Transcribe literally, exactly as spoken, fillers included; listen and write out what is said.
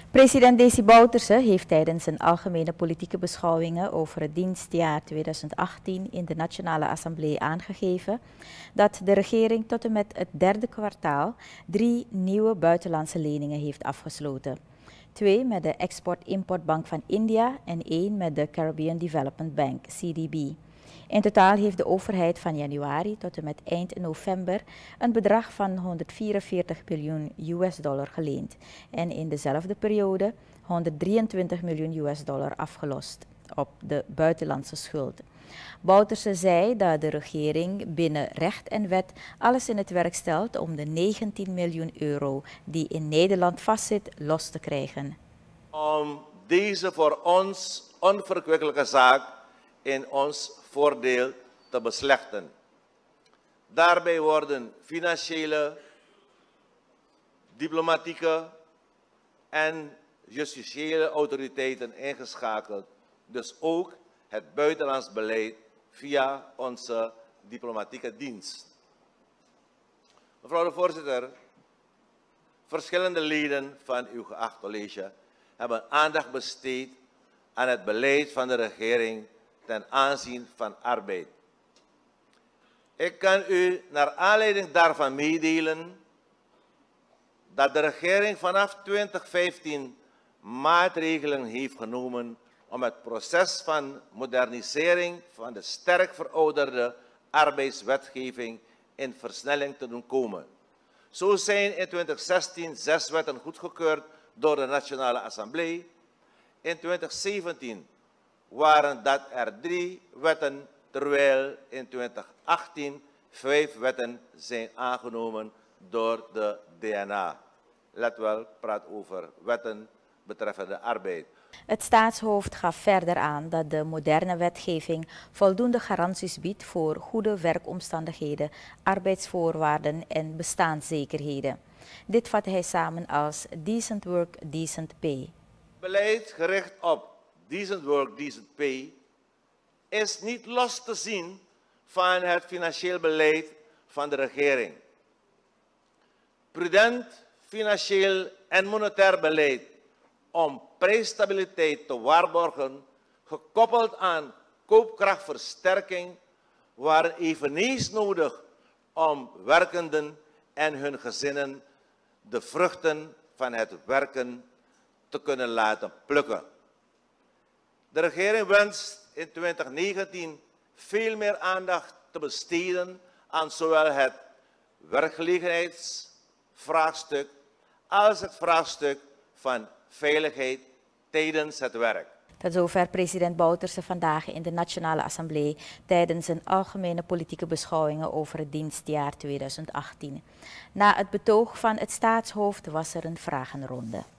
President Desi Bouterse heeft tijdens zijn algemene politieke beschouwingen over het dienstjaar tweeduizend achttien in de Nationale Assemblée aangegeven dat de regering tot en met het derde kwartaal drie nieuwe buitenlandse leningen heeft afgesloten. Twee met de Export-Importbank van India en één met de Caribbean Development Bank, C D B. In totaal heeft de overheid van januari tot en met eind november een bedrag van honderdvierenveertig miljoen U S dollar geleend en in dezelfde periode honderddrieëntwintig miljoen U S dollar afgelost op de buitenlandse schuld. Bouterse zei dat de regering binnen recht en wet alles in het werk stelt om de negentien miljoen euro die in Nederland vastzit los te krijgen. Om deze voor ons onverkwikkelijke zaak in ons voordeel te beslechten. Daarbij worden financiële, diplomatieke en justitiële autoriteiten ingeschakeld. Dus ook het buitenlands beleid via onze diplomatieke dienst. Mevrouw de voorzitter, verschillende leden van uw geacht college hebben aandacht besteed aan het beleid van de regering ten aanzien van arbeid. Ik kan u naar aanleiding daarvan meedelen dat de regering vanaf twintig vijftien maatregelen heeft genomen om het proces van modernisering van de sterk verouderde arbeidswetgeving in versnelling te doen komen. Zo zijn in twintig zestien zes wetten goedgekeurd door de Nationale Assemblée. In twintig zeventien waren dat er drie wetten, terwijl in twintig achttien vijf wetten zijn aangenomen door de D N A. Let wel, praat over wetten betreffende arbeid. Het staatshoofd gaf verder aan dat de moderne wetgeving voldoende garanties biedt voor goede werkomstandigheden, arbeidsvoorwaarden en bestaanszekerheden. Dit vat hij samen als decent work, decent pay. Beleid gericht op decent work, decent pay is niet los te zien van het financieel beleid van de regering. Prudent financieel en monetair beleid om prijsstabiliteit te waarborgen, gekoppeld aan koopkrachtversterking, waren eveneens nodig om werkenden en hun gezinnen de vruchten van het werken te kunnen laten plukken. De regering wenst in twintig negentien veel meer aandacht te besteden aan zowel het werkgelegenheidsvraagstuk als het vraagstuk van veiligheid tijdens het werk. Tot zover president Bouterse vandaag in de Nationale Assemblée tijdens zijn algemene politieke beschouwingen over het dienstjaar tweeduizend achttien. Na het betoog van het staatshoofd was er een vragenronde.